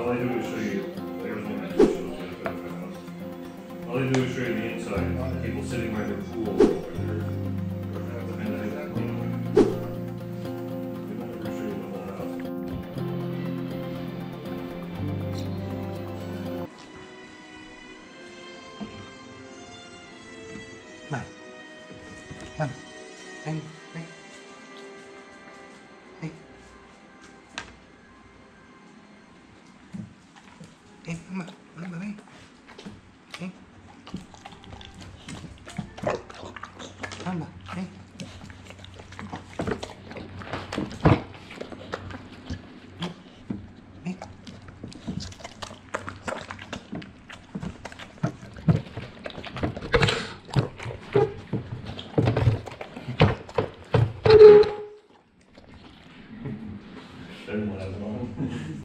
All I do is show you, there's one that shows you the house. All I do is show you the inside, people sitting by their pool, or their, or have the minute, we don't ever show you the whole house. Come on. Hey. Hey. Hey, come on. Come on, hey. Come on, hey. Everyone has one.